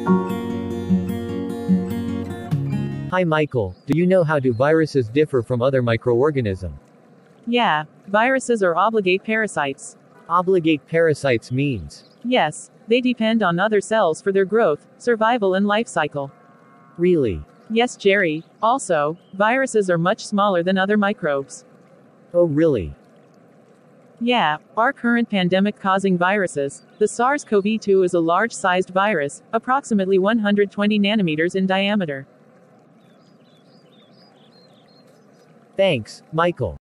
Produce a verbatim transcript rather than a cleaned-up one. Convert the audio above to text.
Hi Michael, do you know how do viruses differ from other microorganisms? Yeah, viruses are obligate parasites. Obligate parasites means. Yes, they depend on other cells for their growth, survival and life cycle. Really? Yes, Jerry. Also, viruses are much smaller than other microbes. Oh really? Yeah, our current pandemic-causing viruses, the SARS CoV two is a large-sized virus, approximately one hundred twenty nanometers in diameter. Thanks, Michael.